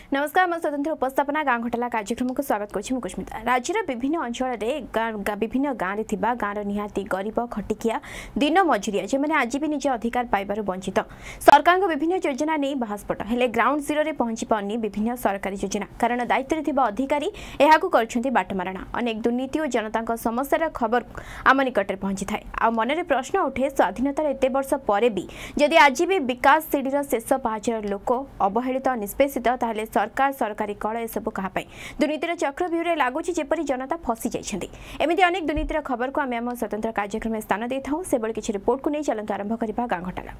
नमस्कार मैं स्वतंत्र उपस्थापना गाँ घोटाला कार्यक्रम को स्वागत करुस्मिता। राज्यर विभिन्न अंचल विभिन्न गाँव में गाँव निहाती गरीब खटिकिया दिन मजुरिया जो मैंने आज भी निज अधिकार पाइबार वंचित सरकार विभिन्न योजना नहीं बाहास्फोट हेले ग्राउंड जीरो रे पहुंची पारनी विभिन्न सरकारी योजना कारण दायित्व अधिकारी कर बाटमारणा अनेक दुर्नीति और जनता समस्या खबर आम निकट में पहुंची थाए आ मन प्रश्न उठे स्वाधीनतार एत वर्ष पर भी जदि आज भी विकास सीढ़ीर शेष पाहाचर लोक अवहेलित निष्पेषित ताहले सरकार सरकारी कल एसबू कहापाई दुर्नीतिर चक्रव्यूह लगुच जेपरी जनता फसी जाइछन्ति एमिति अनेक दुर्नीतिर खबर को आम स्वतंत्र कार्यक्रम में स्थान देता हूँ से किसी रिपोर्ट को नहीं चलते आरंभ करवा गाँ घोटाला।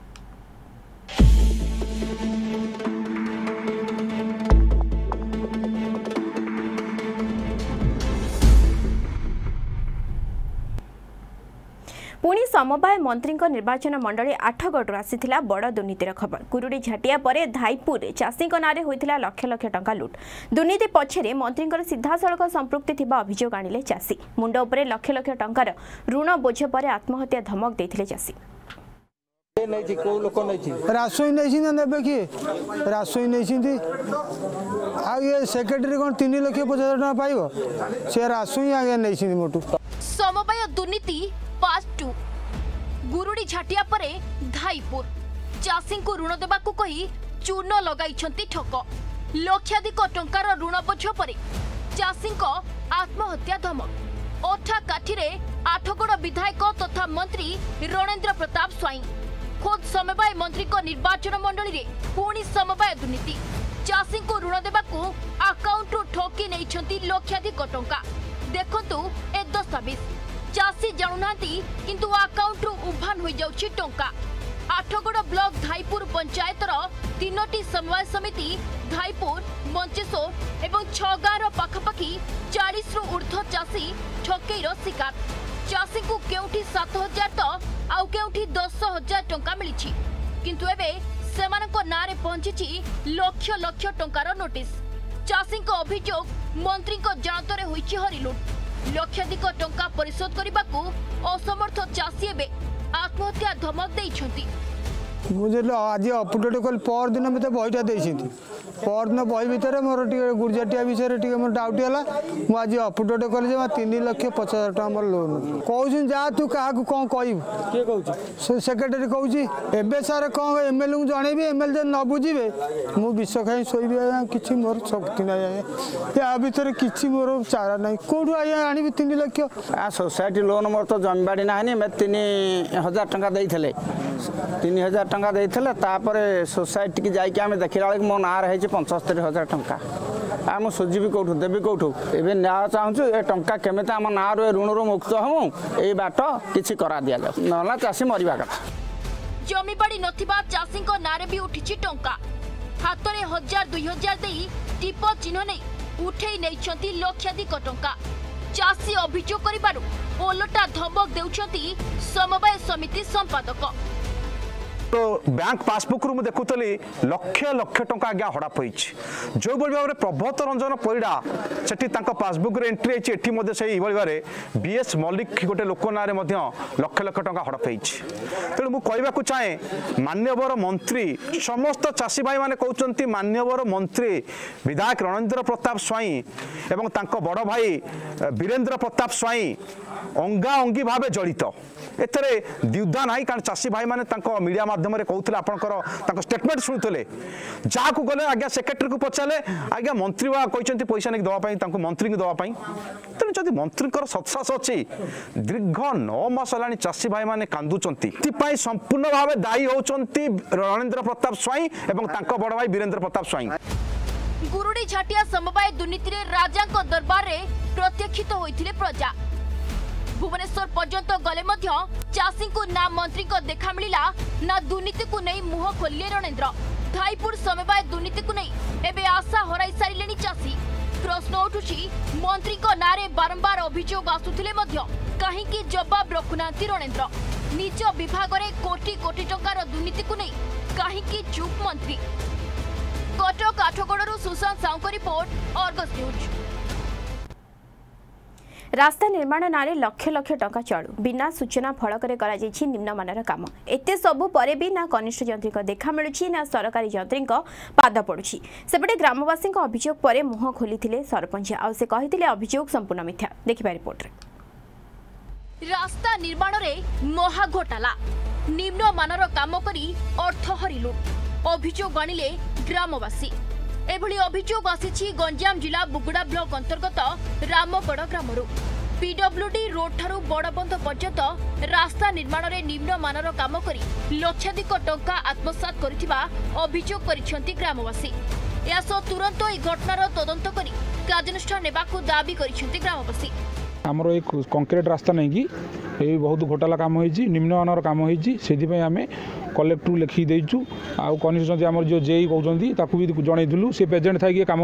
पुणी समवाय मंत्री निर्वाचन मंडली आठगढ़ आसीथिला बड़ दुर्नीतिर खबर कुरुड़ी झाटिया पर धाईपुर चाषी ना होता लक्ष लक्ष टंका लुट दुर्नीति पछरे मंत्री सीधासलख संपृक्ति थिबा अभियोग आनिले चाषी मुंड उपरे लक्ष लक्ष टंकार ऋण बोझ पर आत्महत्या धमक देथिले चाषी रासोई नहीं किए रासोई नहीं ये सेक्रेटरी कौन 3,50,000 पाइब से रासोई आगे नहीं मोटू समवाय दुर्नीति पार्ट 2 गुरुड़ी झाटिया परे धाईपुर चाषी को ऋण देवा कही चूर्ण लगाई ठक लक्षाधिक टंकार ऋण बोझ पर चाषी आत्महत्या धमक ओठा काठीरे आठगड़ विधायक तथा मंत्री रणेन्द्र प्रताप स्वाई खोद समवाय मंत्री निर्वाचन मंडली रे पुणी समवाय दुर्नीति चाषी को ऋण देवा आकाउंट ठकी नहीं लक्षाधिक टंका देखंतु ए दस्तावेज चाषी जाणुना किंतु आकाउंट उभान हो जाउछि टंका आठगड़ ब्लॉक धाईपुर पंचायतर 3टी समवाय समिति धाईपुर मंचेश्वर एवं 6 गाँव पाखापाखि 40 रु ऊर्ध्व चाषी ठकेईर शिकार चाषी को केउठी 7,000 तो आउ केउठी 10,000 टंका मिली किंतु एबे सेमानक नारे पहुंची लक्ष लक्ष टंकार नोटिस चाषी अभियोग मंत्री जानतरे होइछि हरिलुट लक्षाधिक टंका परिशोध करने को असमर्थ चाषी एवं आत्महत्या धमक देइछन्ति मुझे आज अपडेट कल पर दिन मत बहीटा पर दिन बही भितर मोर गुर्जाटिया विषय मोर डाउट है मुझे अपडेट कल 3,50,000 टका मोर लोन कहूँ जा तू क्या कौन कह सेक्रेटरी कहूँ एवं सार कौन एमएलए को जनइबी एमएलए न बुझे मु विष खाई शोबी कि मोर शक्ति ना या भितर कि मोर चारा ना कौटू आज्ञा आनी 3 लाख सोसाइटी लोन मोर तो जमीबाड़ी ना 3,000 टका 3,000 टंका देइथिले तापरे सोसाइटी की जाइके आमे देखिला बेलक मो नार है 75,000 टंका आम सुझी भी कौटू देवी कौटू एवं न्याय चाहूँ ए टंका केमिति आम नार ऋण मुक्त हूँ ये बाट किसी करा दि जाऊ ना चाषी मरवा कथा जमीबाड़ी नथिबा चाषी नारे भी उठी टंका हाथ में 1,000-2,000 दे टीप चिन्ह नहीं उठे नहीं लक्षाधिक टंका चाषी अभियोग करिबारु ओलटा धमक देउछंती समवाय समिति संपादक तो बैंक पासबुक रु देखुली लक्ष लक्ष टंका आज्ञा हड़प हो जो भाव में प्रभत रंजन परिड़ा से पासबुक एंट्री होती से भाव में बीएस मल्लिक गोटे लोक ना लक्ष लक्ष टंका हड़प हो तेणु मुझे कहवाक चाहे मान्यवर मंत्री समस्त चाषी भाई मैंने कहते मान्यवर मंत्री विधायक रणेन्द्र प्रताप स्वाई एवं बड़ भाई वीरेन्द्र प्रताप स्वाई अंगा अंगी भाव जड़ित एथरे द्विधा ना कारण चाषी भाई मैंने मीडिया माध्यम कहते आपंकर स्टेटमेंट शुणुले जहाँ को गले आज्ञा सेक्रेटरी को पचारे आज्ञा मंत्री कहते पैसा नहीं दवाई मंत्री को दवाई तेणु जब मंत्री सत्साहस अच्छी दीर्घ 9 मास है चाषी भाई मैंने कांदुंट संपूर्ण भाव दायी होती रणेन्द्र प्रताप स्वाई और बड़ भाई वीरेन्द्र प्रताप स्वाई गुरुड़ी झाटिया समवाय दुर्नीति राजा दरबार में प्रत्यक्षित होते प्रजा भुवनेश्वर पर्यंत गले चाषी को ना मंत्री को देखा मिला ना दुर्नीति को नहीं मुह खोलिए रणेन्द्र धाईपुर समवाय दुर्नीति को नहीं एबे आशा हराई सारे चाषी प्रश्न उठुछि मंत्री को नारे बारंबार अभियोग आसुथिले कहीं जवाब रखुना रणेन्द्र निज विभाग में कोटी कोटी टंकार दुर्नीति को नहीं कहीं चुप मंत्री कटक आठगड़ सुशांत साहू रिपोर्ट अर्गस न्यूज। रास्ता निर्माण नारे लक्ष लक्ष टंका चढ़ू बिना सूचना फलक निम्नमानर काम एते सबु परे भी ना कनिष्ठ जंत्री देखा मिलूँ ना सरकारी जंत्री पाद पड़ुछि सेपटे ग्रामवासी अभियोग पर मुह खोली सरपंच आउ से कही अभियोग संपूर्ण मिथ्या देखिबा रिपोर्ट रे। रास्ता निर्माण रे महा घोटाला निम्नमानर काम करी अर्थ हरिलु अभियोग आनिले ग्रामवासी एभली अभियोग आसीछि गंजाम जिला बुगुड़ा ब्लॉक अंतर्गत रामगढ़ ग्रामरू पीडब्ल्यूडी रोड ठारू बड़बंध पर्यंत रास्ता निर्माण रे निम्नमानर काम करी लक्षाधिक टंका आत्मसात करिथिबा अभियोग करिसेंति ग्रामवासी यासो तुरंत ए घटनार तदंत करी कार्यानुष्ठान नेबाकू दाबी करिसेंति ग्रामवासी। आमर एक कंक्रीट रास्ता नहीं कि ये बहुत घोटाला काम होती निम्नमानर काम होती से आम कलेक्टर लिखी देचु आउ कनिष्ठ आम जो जेई कहते ताकू भी जनईलु सी प्रेजेंट थी कम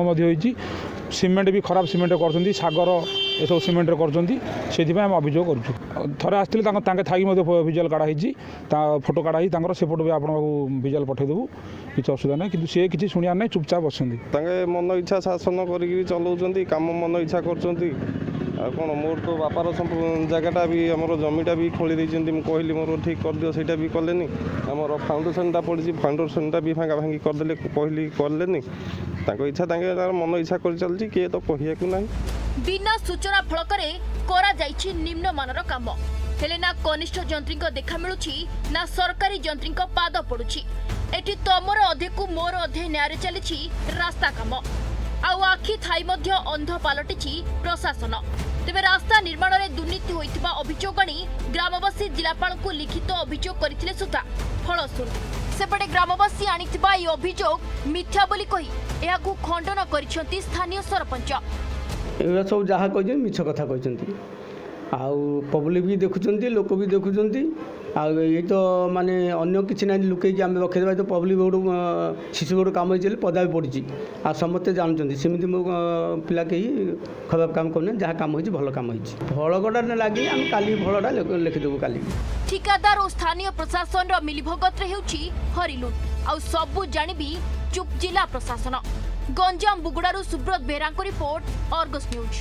सीमेंट भी खराब सीमेंट कर सागर ये सब सीमेंट कर अभियोग करूँ थे आसते थी भिजुआल काढ़ाई फोटो काढ़ाई से फोटो भी आपको भिजुआल पठेदेबू किसी असुविधा ना कि सी किसी शुणियार ना चुपचाप बसंती मन इच्छा शासन कर चलाउछंती काम मन इच्छा करछंती कौन मोर तो बापार जगटा भी आम जमीटा भी खोली देती कहली मोर ठीक कर दियो सेटा भी कलेनी आमर फाउंडेशनटा पड़ी फाउंडेशनटा भी भांगा भांगी करदे कहली कलेनी इच्छा तार मन इच्छा कर चलती किए तो कहियाकू ना बिना सूचना फलकरे करा जाइछि निम्नमानर काम हेले ना कनिष्ठ जंत्री देखा मिलुछि ना सरकारी जंत्री पाद पड़ुछि एठी तमर अधे को मोर अधे न्याय चलिछि रास्ता काम आउ आखि थाई मध्य अंध पालटिछि प्रशासन तेबे रास्ता निर्माण में दुर्नीति होइतिबा अभियोग आनी ग्रामवासी जिलापाल को लिखित अभियोग करथिले सुता फलस्वरूप सेपटे ग्रामवासी आनिथिबा ए अभियोग मिथ्या बोली कही एहाकू खंडन करिसेंति स्थानीय सरपंच एरा सब जहाँ कहते मिछ कथा कहते आउ पब्लिक भी देखुं लोक भी देखुं आई तो माने अन्य किसी ना लुकैक आम रखीदेवा तो पब्लिक गोटे शिशु गोटे कम हो पदा भी पड़ी आ समस्ते जानते सेमती मो पिला कहीं खराब काम करना जहाँ कम हो भल कम फलकटा लगे आम काली फलटा लिखिदेबू काली ठिकादार और स्थानीय प्रशासन मिलीभगत हरिलुट आउ सबू जानी चुप जिला प्रशासन गंजाम बुगुड़ारू सुब्रत बेहरा रिपोर्ट अर्गस न्यूज।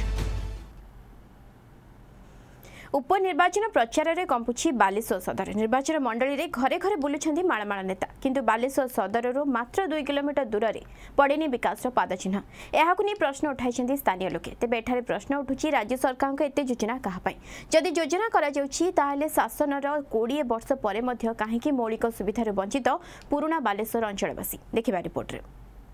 उपनिर्वाचन प्रचार में कंपुछि बालेश्वर सदर निर्वाचन मंडली रे घरे घरे बुलुछंती माळमाळ नेता किंतु बालेश्वर सदर मात्र 2 किलोमीटर दूर में पड़ेनी विकास पादचिन्ह यहाकू नहीं प्रश्न उठाई स्थानीय लोके तेबे एठारे प्रश्न उठुछि राज्य सरकार को एते योजना कहापाई जदि योजना करा जाउछि ताहाले शासनर 20 वर्ष परे मध्य काहेकि मौलिक सुविधार वंचित पुराना बालेश्वर अंचलवासी देखिबा रिपोर्ट रे।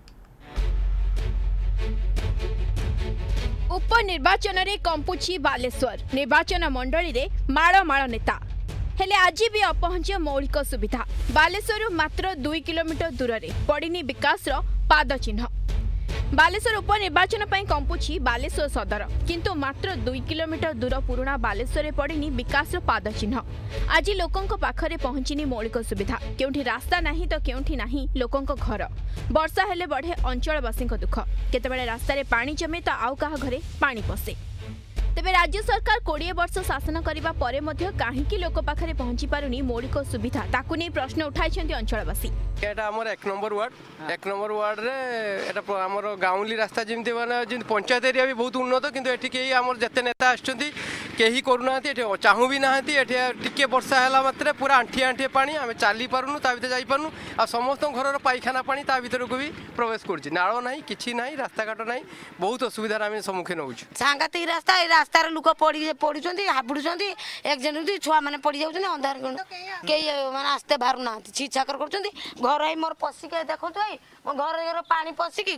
उपनिर्वाचन रे कंपुछि बालेश्वर निर्वाचन मंडली रे माळ नेता हेले आज भी अपहंच मौलिक सुविधा बालेश्वर मात्र 2 किलोमीटर दूर में पड़िनी विकास पाद चिन्ह बालेश्वर उपनिर्वाचन पर कंपुछि बालेश्वर सदर किंतु मात्र 2 किलोमीटर दूर पुराना बालेश्वर पड़िनी विकास पाद चिन्ह आज लोकों पाखरे पहुंचनी मौलिक सुविधा केउठी रास्ता नहीं तो केउठी नहीं लोकों घर वर्षा हेले बढ़े अंचलवासी दुख केतेबेले रास्ता रे पानी जमे तो आउ कहा घरे पानी पसे तेबे राज्य सरकार 20 वर्ष शासन करिबा परे मध्य काहेकि लोक पाखरे पहुंची पारुनी मौलिक सुविधा ताकू नहीं प्रश्न उठाइछन्ती अंचलवासी एटा हमर 1 नंबर वार्ड रे एटा हमर गाउली रास्ता जिमते माने जिन पंचायत एरिया भी बहुत उन्नत किंतु एठी केही हमर जते नेता आछन्ती केही करूनांती एठी चाहू भी नाहंती एठी टिके वर्षा हैला मात्रे पूरा आंठी पानी आमे चाली पारुनु ता भीतर जाई पारुनु आ समस्त घरर पाइखाना पानी ता भीतर को भी प्रवेश करछि नाळो नाही किछि नाही रास्ता काट नाही बहुत असुविधा आमे सम्मुखीन होउछि सांगाती रास्ता रास्तार लोक पड़ुंट हाबुड़ एक्सीडेंट छुआ मैंने पड़ जाऊँ अंधार कई मैंने आस्ते बाहर ना छीछाकर कर घर आई मोर पशिक देखो मो घर पानी पशिकी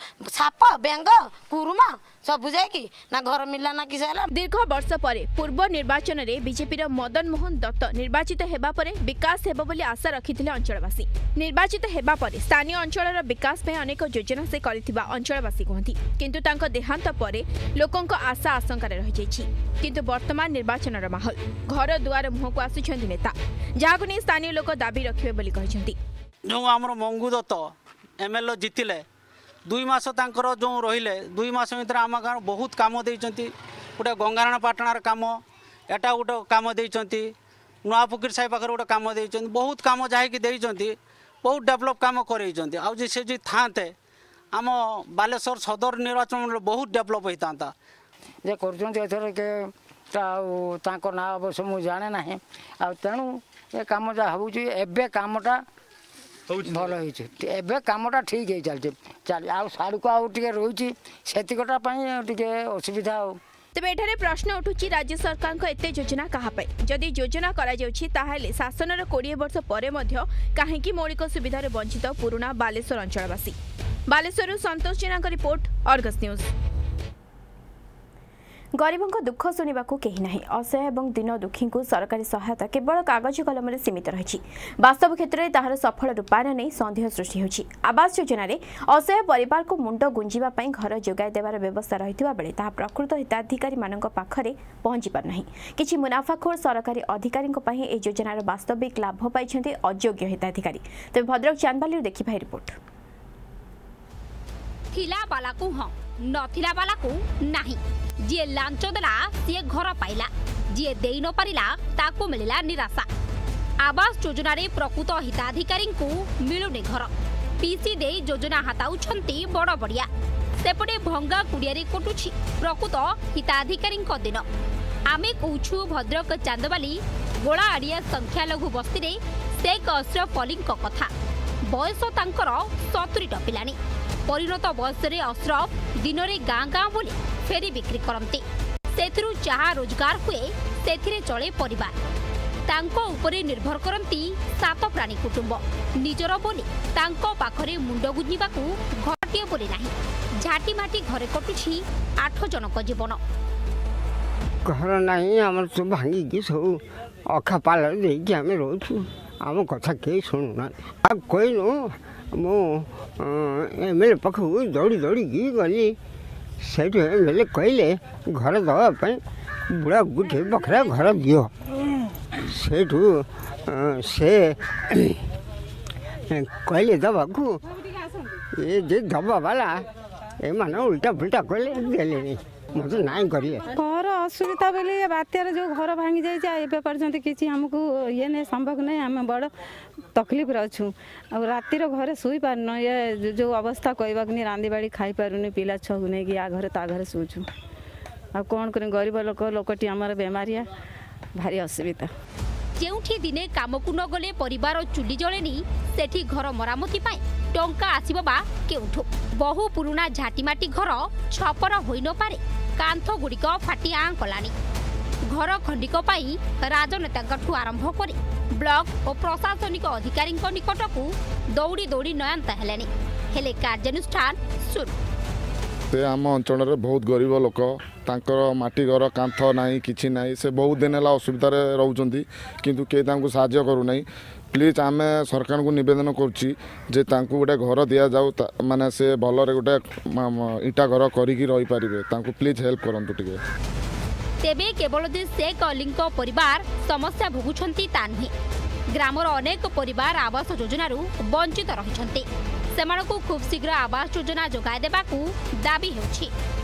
साप बेंग कुरुमा सब जाए ना घर मिलला ना किसी दीर्घ वर्ष पर पूर्व निर्वाचन में बीजेपी मदन मोहन दत्त निर्वाचित होगा पर विकास हेब बोली आशा रखिथिले अंचलवासी निर्वाचित होगा पर स्थानीय अंचल विकास में अनेक योजना से करथिबा अंचलवासी कहती किंतु तांको देहांत पर लोकों आशा आशंका रही किंतु वर्तमान निर्वाचन माहौल घर दुआर मुह को आसुछंती नेता जहां नहीं स्थानीय लोक दाबी रखिबे बोली कहिसंती जो आमर मंगू दत्त एमएलए जीतिले 2 मास तांकर जो रहिले 2 मास भीतर आम गाँव बहुत कम देइचंती गोटे गंगाराण पाटणार काम एटा गोटे काम देइचंती नुआपुकुर साई पाखर गोटे काम देइचंती बहुत काम जाहि देइचंती बहुत डेवलप काम करइचंती आ जे से जे थाते आम बालेश्वर सदर निर्वाचन बहुत डेवलप होता जे कर ना अवश्य मुझे जाने ना तेणु ये कम जहाँ हो कमटा भल हो कमटा ठीक है चल साड़क आगे रही से असुविधा हो तेबे एठारे प्रश्न उठुची राज्य सरकार को एते योजना कहा जदि योजना करा जाउछि ताहाले शासनर 20 वर्ष परे मध्य काहेकि मौलिक सुविधा रे वंचित पुराना बालेश्वर अंचलवासी। बालेश्वर संतोष जेना का रिपोर्ट, अर्गस न्यूज। गरीबों दुख शुणा कहीं ना असहाय एवं दीन दुखी को सरकारी सहायता केवल कागज कलम सीमित रही वास्तव क्षेत्र में ताहार सफल रूपायन नहीं सन्देह सृष्टि होछि। आवास योजना रे असहाय परिवार को मुंड गुंजिबा पई घर जोगाई देवार व्यवस्था रहितबा बेले ताहा प्रकृत हिताधिकारी मानक पाखरे पहुंची पार नहीं। किछि मुनाफाखोर सरकारी अधिकारी पई ए योजनार वास्तविक लाभ पाइछन्ते अयोग्य हिताधिकारी। तबे भद्रक चांदबाली देखिबा रिपोर्ट। थिला बाला को हां नथिला बाला को नाही। जी लांच देला सी घर पाइला, जी दे न पारिला ताको मिलिला निराशा। आवास योजना रे प्रकृत हिताधिकारी को मिलुनी घर पीसी दे योजना हाताउछंती बड़ बड़िया सेपटे भंगा कुड़िया रे कटुछि प्रकृत हिताधिकारी दिन। आमे कहूछु भद्रक चांदबाली गोला आड़िया संख्यालघु बस्ती रे शेख अशरफ अली कथा। बयस तांकर 70 टपिलानी। परिणत बयस रे अशरफ दिन रे गाँ गाँ बोली फेरी बिक्री करते सेथिरु जहाँ रोजगार हुए सेथिरे चले परिवार। तांको उपरे निर्भर करती 7 प्राणी कुटुंब। निजर बोली तांको पाखरे मुंड गुंजिबाकू घरटिए बोली नाही। झाटी माटी घरे कटुछि 8 जनक जीवन। घर नहीं आम सब भांगी सब अखा पाल देकी आम रोचु आम कथा कहीं शुणुना कहनु मु एमएलए पाखु दौड़ी दौड़ी गली से एमएलए कहले घर दवाई बुढ़ा गोटे बखरा घर दियो सेठू से कहले दबाकू ये जे दबा वाला ए मान उल्टा पुल्टा कहले देले मत नाई करिए घर असुविधा बोली बात्यार जो घर भांगी जाए पर्यंत किसी आमको ये नहीं संभव नहीं आम बड़ तकलीफ अच्छू आ रातिर घरे शुई पारन ये जो अवस्था कहवाक नहीं रांदी बाड़ी खाई पारुनी पिला छू नहीं कि आ घरे ता घरे शुचु आ कौन कर गरीब लोकटी आमर बेमारिया भारी असुविधा। जेउठी दिने कामकु न गले परिवार चुली जलेनी सेठी घर मरामती पाई टंका आसीबो बा केउठो। बहु पुरुना झाटीमाटी घर छपर होई न पारे कांथ गुड़िक फाटी आं कलानी। घर खंडिक पाई राजनेताठू आरंभ करे ब्लॉक और प्रशासनिक अधिकारी निकटकू दौड़ी दौड़ी नयंता हेलेनी हेले कार्यानुष्ठान शुरू। से आम अंचल बहुत गरीब लोक तांकर माटी घर कांथ नहीं किछि नहीं से बहुत दिन है असुविधा रोचे किंतु के साहाय्य करूना। प्लीज आम सरकार को निवेदन करुच्ची जे तांकु गोटे घर दि जाऊ माने से भलरे गोटे इटा घर करिकी रही पारिबे तांकु प्लीज हेल्प करंतु टिके। तेबे केवल जे शेख अलींको परिवार समस्या भोगुछंती ता नुहे। ग्रामर अनेक परिवार आवास योजनारू वंचित रहिछंती। सेमानकु खूब शीघ्र आवास योजना जोगाई देबाकू दाबी हेउछि।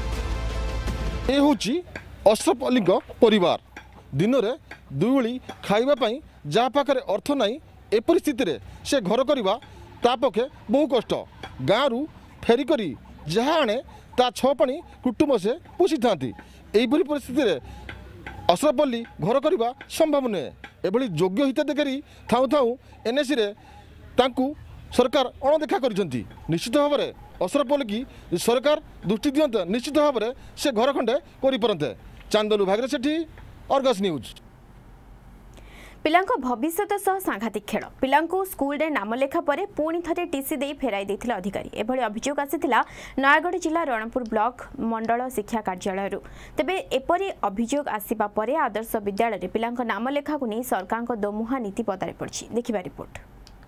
ए होछि अशरफ अलींको परिवार दिन रे दुईली खाइबा पई जा पाखरे अर्थ नाही ए परिस्थिति से घर करवा ता पक्षे बहु कष्ट। गाँव फेरी करी जहाँ आने ता छपाणी कुटुंब से पोषि था। यही परिस्थिति अशरफ अली घर करवा संभव नुहे। एभली योग्य हिताधिकारी थाऊ थाऊ एनएसी रे तांकू सरकार अणदेखा करिसेंती। निश्चित भाव में अशरफ अली की सरकार दृष्टि दियंते निश्चित भाव में से घर खंडे करि परंते। चांदलू भागरे सेठी, अर्गस न्यूज। पिलांको भविष्यत सह सांघातिक खेल। पिलांको स्कूल रे नाम लेखा परे पुणी थरे टीसी दे फेराई देथिले अधिकारी। एभली अभियोग आसीथिला नयागढ़ जिला रणपुर ब्लॉक मंडल शिक्षा कार्यालय। तेबे एपरी अभियोग आसीबा परे आदर्श विद्यालय रे पिलांको नाम लेखा को नै सरकार को दोमुहा नीति पदारे पड़छि। देखिबा रिपोर्ट।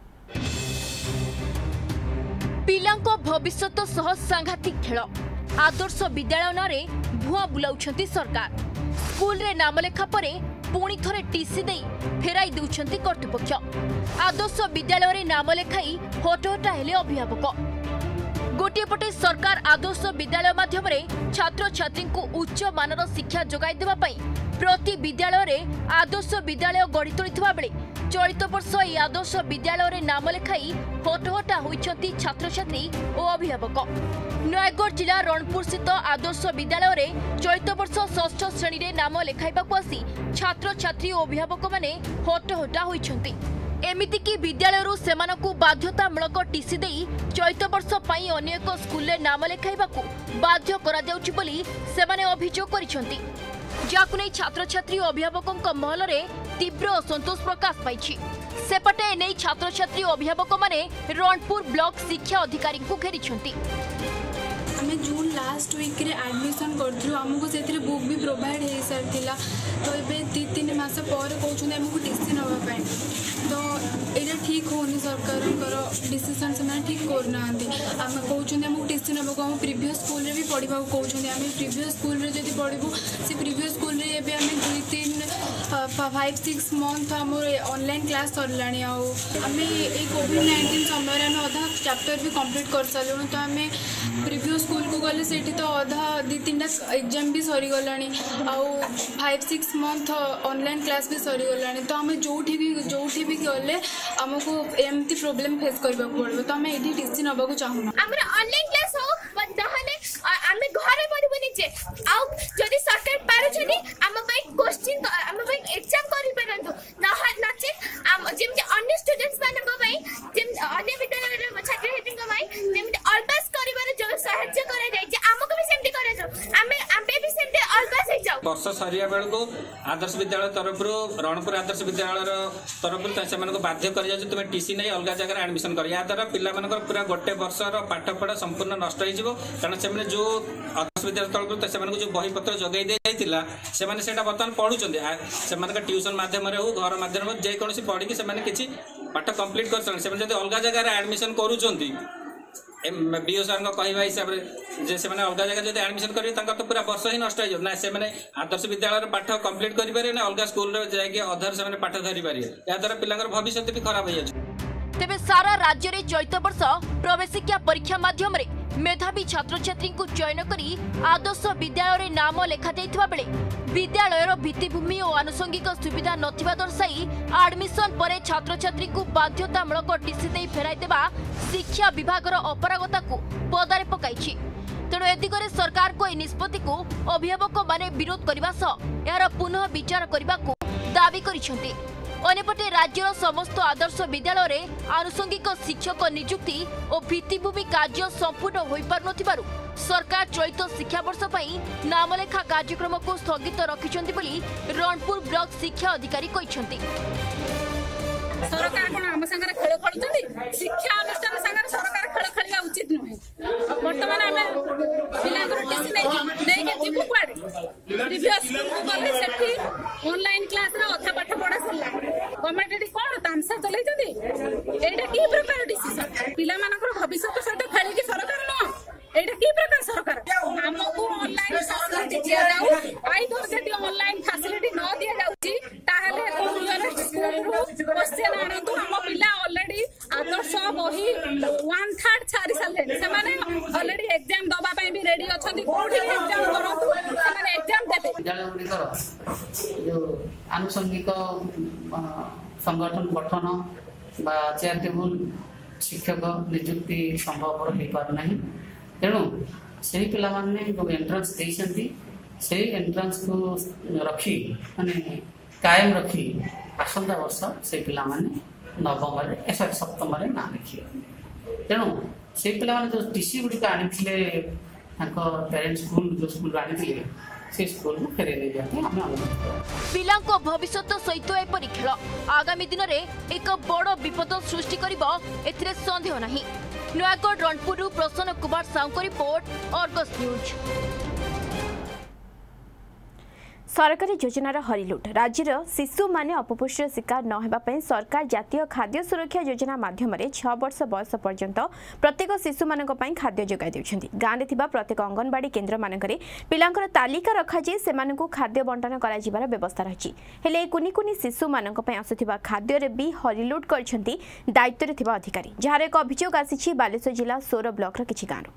पिलांको भविष्यत सह सांघातिक खेल। आदर्श विद्यालय नारे भुआ बुलाउछंती सरकार। स्कूल रे नाम लेखा परे पुणी थरे टीसी दे फेराई देउछंती कर्तृपक्ष। आदर्श विद्यालय रे नाम लेखाई हटहटा हेले अभिभावक। गोटे पटे सरकार आदर्श विद्यालय माध्यम रे छात्र छात्री को उच्च मानर शिक्षा जोगाई देबा पई प्रति विद्यालय रे आदर्श विद्यालय गढ़ी तोड़िथिबा बेले चलित वर्ष এই आदर्श विद्यालय नाम लेखाई हटहटा होइछंती छात्र छात्री और अभिभावक। नयगढ़ जिला रणपुर स्थित आदर्श विद्यालय चलित वर्ष 6ष्ठ श्रेणी रे नाम लेखाइबाकु आसी छात्र छात्री और अभिभावक माने हटहटा होइछंती। एमिति कि विद्यालय सेमानकु बाध्यतामूलक टीसी देई चलित वर्ष पई अन्य एक स्कूल रे नाम लेखाइबाकु बाध्य करा जाउछि बोली सेमाने अभियोग करिसंती। जाकु नै छात्र छात्री और अभिभावक महल रे तीव्र असंतोष प्रकाश पाइछि। सेपटे एने छात्र छात्री और अभिभावक माने रणपुर ब्लॉक शिक्षा अधिकारी को घेरिछंती। आम जून लास्ट वीक रे एडमिशन करथु हमको से बुक भी प्रोवाइड हो सारा तो ये 2-3 मास पर कहते आमको टीसी नापी तो यहाँ ठीक होनी सरकार डिसीजन से ठीक करना आम कहते आमको टीसी नाक आम प्रीवियस स्कूल रे भी पढ़ा कहते आम प्रीवियस स्कूल रे जब पढ़ू से प्रीवियस स्कूल रे एबे आम 5-6 मंथ आम ऑनलाइन क्लास सरला आम ये कोविड-19 समय आम अधा चैप्टर भी कंप्लीट कर सारूँ तो आम प्रीवियस स्कूल को गले से तो अधा 2-3टा एग्जाम भी सरीगला आउ 5-6 मंथ ऑनलाइन क्लास भी सरीगला तो आम जो भी गले आमको एमती प्रॉब्लम फेस करबा पड़बो तो आम एठी टीसी नबाकू चाहू हमरा ऑनलाइन क्लास हो नहले आम घरे पढबनी जे आउ जदी सरकार पारो छनी आम पई क्वेश्चन आम पई एग्जाम करि परंतु नचे आम जेमते अन्य स्टूडेंट्स मानक पई जेम अन्य विद्यालय रे छात्र छात्री पई जेमते ऑलपास करिबार जो सहायता करा जाय जे आमको भी सेमती करे जो आमे भी सेमती ऑलपास हे जाऊ। वर्ष सरिया बेल को आदर्श विद्यालय तरफ रणपुर आदर्श विद्यालय तरफ से बाध्य कर तुम टीसी नहीं अलग जगह एडमिशन कर या द्वारा पिला पूरा गोटे वर्षर पाठपढ़ा संपूर्ण नष्ट हो कारण से जो आदर्श विद्यालय तरफ से जो बहीपत्र जगै दिया से बर्तमान पढ़ुंट से ट्यूशन मध्यम हो घर मध्यम जेकोसी पढ़ी से पाठ कंप्लीट कर अलग जगह एडमिशन करुँच बीओ सार कहवा हिसाब से अलग जगह जब एडमिशन करेंगे तो पूरा वर्ष ही नष्ट हो ना से आदर्श विद्यालय पाठ कंप्लीट करेंगे ना अलग स्कूल जाकि अधर से पाठ धरी पारे या द्वारा पिला भविष्य भी खराब हो जाए। तेबे सारा राज्य रे चलित वर्ष प्रवेशिका परीक्षा माध्यम रे मेधावी छात्र छात्री को चयन करी आदर्श विद्यालय रे नाम लेखा जाइथिबा बेले विद्यालयर भित्तिभूमि और आनुषंगिक सुविधा नथिबा दर्शाई एडमिशन परे छात्र छात्री को बाध्यतामूलक टीसी दे फेराई देबा शिक्षा विभागर अपरागता को पदारे पकाइछि। तेणु ए दिगरे सरकार को निष्पत्ति को अभिभावक माने विरोध करबा सह यार पुनः विचार करबा को दाबी करिसेंति। अन्यपटे राज्यर समस्त आदर्श विद्यालय रे आनुषंगिक शिक्षक नियुक्ति और भित्तिभूमि कार्य संपूर्ण हो पारु सरकार चलित शिक्षा वर्ष पई नामलेखा कार्यक्रम को स्थगित रखिछंती बोली रणपुर ब्लॉक शिक्षा अधिकारी कहिसंती। सरकार आम संगे खेल खेलुंट शिक्षा अनुष्ठान संगे सरकार खेल खेलवा उचित नुहे बर्तमान आम पिला जीवु कुआड़े प्रीवियस स्कूल को गले सेठी ऑनलाइन क्लास रे अधा पाठ पढ़ा सरला गवर्नमेंट एडी कोन तामसा चलैछथि एटा की प्रकार डिसीजन पिला मानकर भविष्य सहित खेली की सरकार न एटा की प्रकार सरकार हमको ऑनलाइन फैसिलिटी दिया जाऊ आई तो जदी ऑनलाइन फैसिलिटी न दिया जाउची ताहले नियरेस्ट स्कूल रो क्वेश्चन आनंतु हम पिला ऑलरेडी आदर्श बही 1/3 छारी साले से माने ऑलरेडी एग्जाम दबा पई भी रेडी अछंती कोठी एग्जाम करंतु से माने एग्जाम देबे विद्यालय गुड़िकर जो आनुषंगिक संगठन गठन बा चैरिटेबल शिक्षक नियुक्ति संभव हो पार नहीं तेणु से पिला माने जो एंट्रेंस देइसंती से एंट्रेंस को रखी माने कायम रखी आसंता वर्ष से पिला माने नवम रे सप्तम रे ना लिखी तेणु से पिला माने जो टीसी गुडी का आनिथिले ताको पेरेंट्स स्कूल जो स्कूल आनिथिले से स्कूल को फेरे नै जाते हम पिला को भविष्य सहित एपरि खेल आगामी दिन रे एक बड़ विपद सृष्टि करिबो एथिरे संदेह नाही। नयागढ़ रणपुर प्रसन्न कुमार साहू को रिपोर्ट अर्गस न्यूज। सरकारी योजनार हरिलुट राज्यर शिशु माने अपपुष्टिर शिकार न हेबा पई सरकार जातीय खाद्य सुरक्षा योजना माध्यम 6 वर्ष बयस पर्यंत प्रत्येक शिशु मानक पई खाद्य जोगाई देउछन्ती। गाँव में थिबा प्रत्येक अंगनवाड़ी केन्द्र मानकरे पिलांकर तालिका रखा जे सेमानकु खाद्य बंटन करा जिबार व्यवस्था रहिछि हेले कुनी कुनी शिशु मानक पई आसुथिबा खाद्य रे भी हरिलुट करछन्ती दायित्व रे थिबा अधिकारी जहार एक अभियोग आसीछि बालेश्वर जिला 16 ब्लॉक र किछि गाँव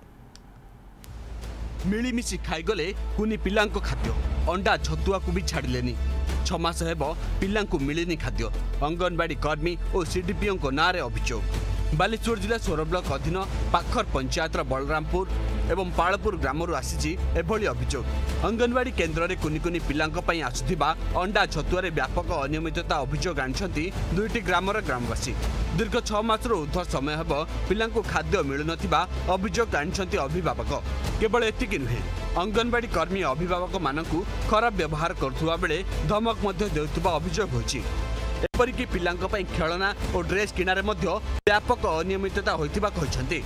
मिलीमिशी खाईगले कुनी पिलांको खाद्य अंडा छतुआ को भी छाड़िलेनी 6 मास हेब पिलांकु मिलिनी खाद्य अंगनवाड़ी कर्मी और सीडीपीओ नाँ अभियोग बालेश्वर जिला सोर ब्लॉक अधीन पाखर पंचायतर बलरामपुर एवं पालपुर ग्रामरू आसी एभली अभियोग अंगनवाड़ी केन्द्र में कुनि कुनि पिलांक पई आसुथिबा अंडा छतुआरे व्यापक अनियमितता अभियोग आनिछंती दुईटी ग्रामर ग्रामवासी दीर्घ 6 मासर ऊर्ध्व समय हेब पिलांकु खाद्य मिलुनथिबा अभियोग आनिछंती अभिभावक केवल एतिकी नुहे अंगनवाड़ी कर्मी अभिभावक मानकु खराब व्यवहार करथुवा बेले धमक मध्य देउथुबा अभियोग होछि एपरिकी पिलांक पई खेलना और ड्रेस किनारे मध्य व्यापक अनियमितता होइतिबा कहिसंती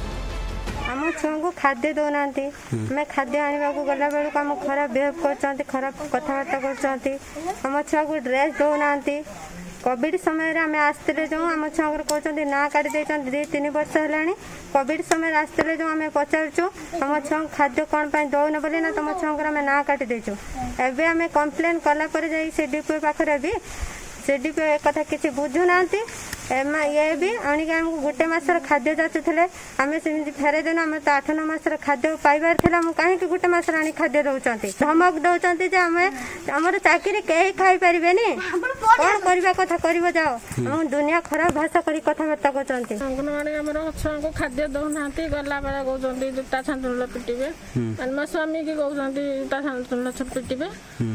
आम छुआ को खाद्य दौना आम खाद्य आने को गला बेलू आम खराब बिहेव कर खराब कथबार्ता कर छुआ को ड्रेस दौना कोविड समय आम आसते जो आम छुआ कहते ना काटी 2-3 वर्ष है कोविड समय आसते जो आम पचारूँ आम छुआ खाद्य कौन दौन बोली ना तुम छुआ आम ना काटी देचु एवं आम कम्प्लेन कलापर जा सीडीपीओ पाखे भी सीडीपीओ एक कथा किसी बुझुना ये भी आणिक आमको गोटे मसर खाद्य जाचुले आम सेमती फेरे देन आम तो 8-9 मासर खाद्य पाइबार था कहीं गोटे मसर आनी खाद्य दौरान धमक दौरान आम आमर चाकरी कहीं खाई पारे कौन करवा कथा कर जाओ हम दुनिया खराब भाषा कर कथबार्ता करते अंगनवाड़ी आम छुआ को खाद्य दौना गला बेला कहते जूता छांचुल पिटे मो स्वामी की कहते जूता छांचुल पिटे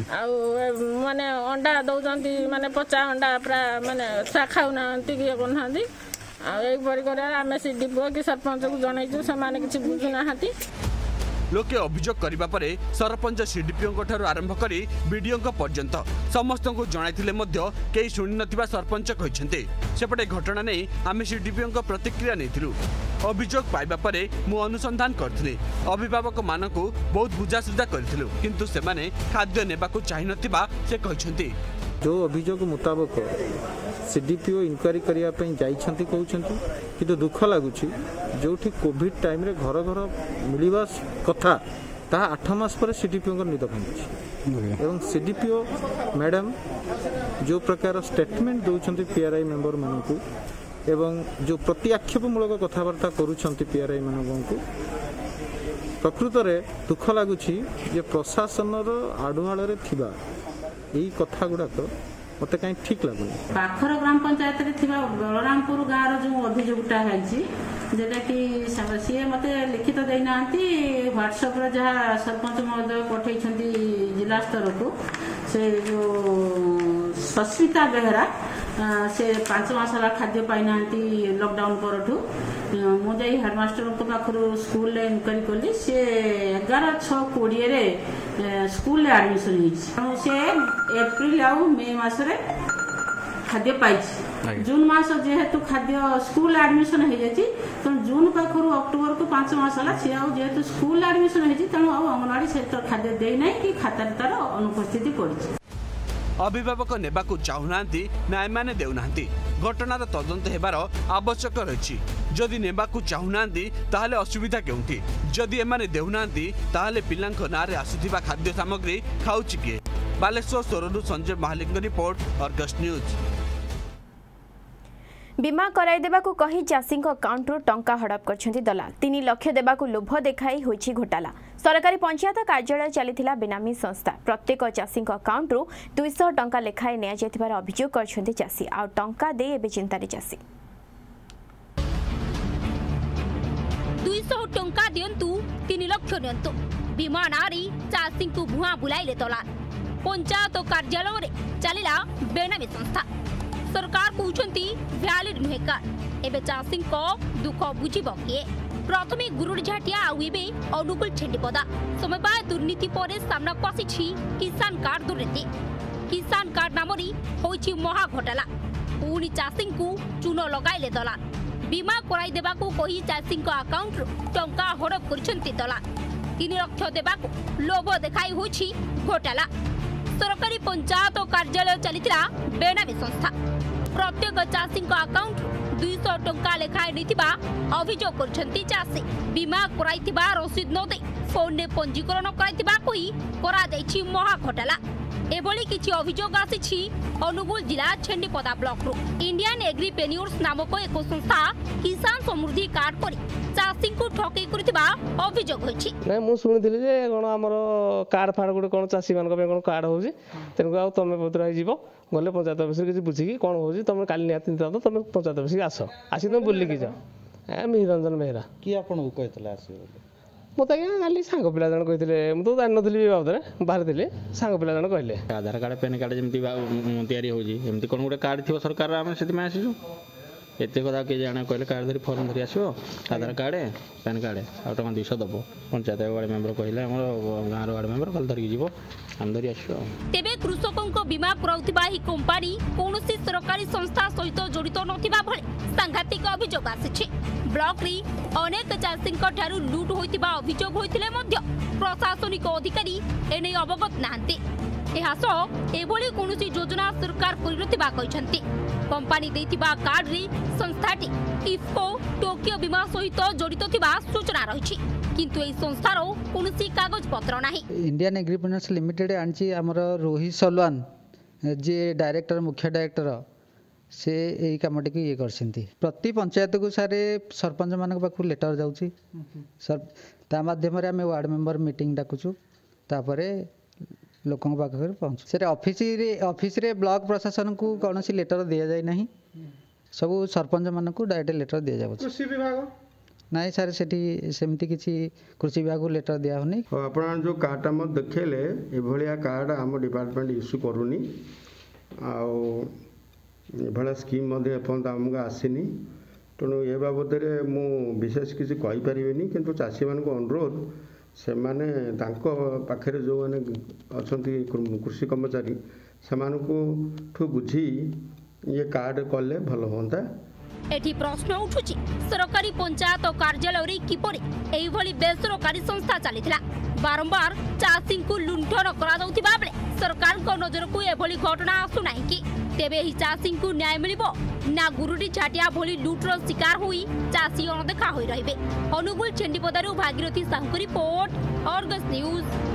आने अंडा दौरान माने 50 अंडा प्राय माने छुआ खाऊना किए करना आम सीडीपीओ कि सरपंच को जनईचु से किसी बुझुना लोके अभियोग करबा परे सरपंच सीडीपीओ ठारू आरंभ करी बीडीओ पर्यंत समस्त को जणाइथिले मध्य केही शुणी नथिबा सरपंच कहिसेंते सेपटे घटना नै आमे सीडीपीओ प्रतिक्रिया नेथिलु अभियोग पाइबा परे मु अनुसंधान करथिले अभिभावक मानकु बहुत बुझासुझा करथिलु किंतु सेमाने खाद्य नेबाकु चाहि नथिबा से कहिसेंते जो अभियोग मुताबक सीडीपीओ इनक्वारी करने जाइछंती कहउछंती किंतु दुख लगुच जो कोविड टाइम रे घर घर मिलवा कथा ता 8 मास पर सीडीपीओ निद भांगी एवं सीडीपीओ मैडम जो प्रकार स्टेटमेंट दौरान पीआरआई मेंबर मानकु एवं जो प्रति आक्षेपमूलक कथबार्ता करुछंती पीआरआई मानकु प्रकृत रे दुख लगुच प्रशासन आडुआल रे थिबा यही कथा गुड़ाक मत कहीं ठीक लगुन पाखर ग्राम पंचायत बलरामपुर गाँव जो अभियोगटा जेटा कि सी मत लिखित देना ह्वाट्सअप जहाँ सरपंच महोदय पठे जिला स्तर को से जो सस्मिता बेहरा से 5 मास खाद्य पाईना लॉकडाउन परठू मुझे हेडमास्टर पाखर स्कूल इनक्वारी कली सी 11/6/20 स्कूल एडमिशन से एप्रिल आउ मे मसरे खाद्य पाई जून मास जेहेतु खाद्य स्कूल एडमिशन हो जाती तेणु जून पाखर अक्टोबर को 5 मास है सी जेहेतु स्कूल एडमिशन हो तेणु अंगनवाड़ी से खाद्य देना कि खातार तार अनुपस्थिति पड़ी अभिभावक नेबाकु चाहुनांती ना एमाने देउनांती घटनार तदंत हेबार आवश्यक रही जदि नेबाकु चाहुनांती ताहले असुविधा केउंठी जदि एमाने देउनांती ताहले पिलांक नारे आसुथिबा खाद्य सामग्री खाउची किए बालेश्वर सोरडू संजय महालिक रिपोर्ट अर्गस न्यूज बीमा कराई देबाकु कही चाषी अकाउंट टंका हड़प करछंती दलाल 3 लाख देबाकु लोभ देखाई होईछि घोटाला सरकारी पंचायत कार्यालय चलीथिला बेनामी संस्था प्रत्येक चाषी अकाउंट 200 टंका लेखाए निया जेथिबार अभियोग करछंती चाषी आ टंका दे एबे चिंतारे चाषी 200 टंका दियंतु 3 लाख नियंतु बीमा नारी चाषी को भुआ बुलाइले दलाल पंचायत कार्यालय रे चलीला बेनामी संस्था सरकार कहउछंती वैलिड नुहे कार्ड एबे चाषी को दुख बुझिबो किए प्रथमे गुरुड़ झाटिया आउ एबे अनुकूल छेंडीपदा समय पाए दुर्नीति पर सामना आसी किसान कार्ड दुर्नीति किसान कार्ड नामरी होइछि महा घोटाला पुणी चाषी को चून लगाइले दलाल बीमा कराई देबाकू कही चाषी अकाउंट टंका हड़प करछंती दलाल 3 लाख देबाकू लोभ देखाई होइछि घोटाला सरकारी पंचायत कार्यालय चलीथिला बेनामी संस्था प्रत्येक चाषी अकाउंट 200 टंका लेखाए नीतिबा अभियोग करछंती चाषी बीमा कराइतिबा रसीद न दे फोन ने पंजीकरण कराइतिबा कोई करा दैछि महा घोटाला एभली किछि अभियोग आसी अनुगुल जिला छेंडीपदा ब्लॉक रु इंडियन एग्रीप्रेन्योर्स नामक एक संस्था किसान समृद्धि कार्ड पर चाषी को ठकै करथिबा अभियोग होछि। नै मु सुनिथिले जे कोन हमर कार्ड फाड गुटे कोन चाषी मान को कोन कार्ड होछि तेन को तमे पत्र आइ जीवो गले पंचायत ऑफिस किछि बुझी कि कोन होछि तमे काली नियाति त तमे पंचायत ऑफिस आसो आसी तुम बुल्ली कि जाओ ए मिरंजन मेहरा कि आपन को कहतला आसी मत खाली सांग पिला जन कहते मुझे जान नी बाबद बाहर थी सांग पिला जन कहले आधार कार्ड पैन कार्ड जमी तैयारी होती कौन गोटे कार्ड थी सरकार आम से आसीचु एत कथा किए जाने कहले कार्ड धरी फर्म धरी आसो आधार कार्ड पैन कार्ड आ टका 200 दबो पंचायत वार्ड मेंबर कहले गाँव वार्ड मेंबर कल धरिक जीव आम धरी आसो। तेबे कृषकों बीमा कराउथिबा ही कंपनी कोनोसी सरकारी संस्था सहित जड़ित नथिबा भले सांघातिक अभियोग आसिछि। ब्लॉक री अनेक चाषींक ठारू लूट होइतिबा अभियोग होइतिले मध्य प्रशासनिक अधिकारी एने अवगत नाहंती। एभली कोनोसी योजना सरकार करिनथिबा कहिसंती। कंपनी देथिबा कार्ड री संस्थाटी इफको टोकियो बीमा सहित जड़ित थिबा सूचना रहिछि किंतु एई संस्थारो कोनोसी कागज पत्र नाही। इंडियन एग्रीप्रेन्योर्स लिमिटेड आनछि हमर रोहित सलवान जे डायरेक्टर मुख्य डायरेक्टर से यही कमटी को ये करछंती। प्रति पंचायत को सारे सरपंच मान पाखु लेटर जाउछि सर ता माध्यम रे हमें वार्ड मेंबर मीटिंग डाकुछु तापरे लोकों पाखे पहुँच से ऑफिस रे ब्लॉक प्रशासन को कौन सी लेटर दि जाए ना सब सरपंच मान को डायरेक्ट लेटर दि जाए। कृषि विभाग नाई सर सेमती किसी कृषि विभाग को लेटर दिया होनी। आप जो कार्ड मत देखेले ये कार्ड आम डिपार्टमेंट इश्यू करूनी आया स्कीम आमको आसनी तेणु ये बाबद मु विशेष किसी कहीपरि किंतु चाषी मान अनुरोध से माने पाखे जो मैंने अच्छा कृषि कर्मचारी से बुझी ये कार्ड कले भल होता। एठी प्रश्न उठुची सरकारी पंचायत कार्यालय किपरि एई भली बेसरकारी संस्था चलीथिला बारंबार चाषी को लुंठन करा जाउथिबा बेले सरकार को नजर को एभली घटना आसु नाही कि तेबे ही चाषी को न्याय मिलिबो ना गुरुडी झाटिया भली लुटर शिकार होई चाषी अनदेखा होई रहिबे। अनुगुल छेंडीपदारु भागीरथी साहू को रिपोर्ट अर्गस न्यूज।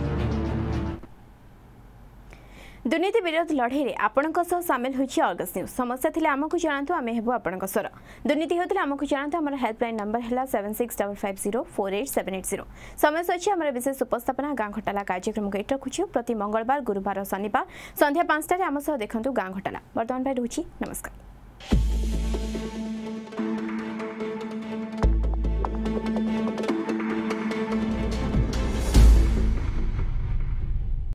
दुर्नीति विरोध लड़ाई रे आपणक सह सामिल होइछि अर्गस न्यूज। समस्या थिले हमकु जणांतु आमे हेबो आपणक स्वर। दुर्नीति होतिले हमकु जणांतु हमर हेल्पलाइन नंबर हला 7655048780। समय अछि हमर विशेष उपस्थापना गां घटाला कार्यक्रम को एट रखुछु प्रति मंगलवार गुरुवार शनिवार संध्या 5 टा रे हम सह देखंतु गां घटाला। वर्तमान भाई रहूछि नमस्कार।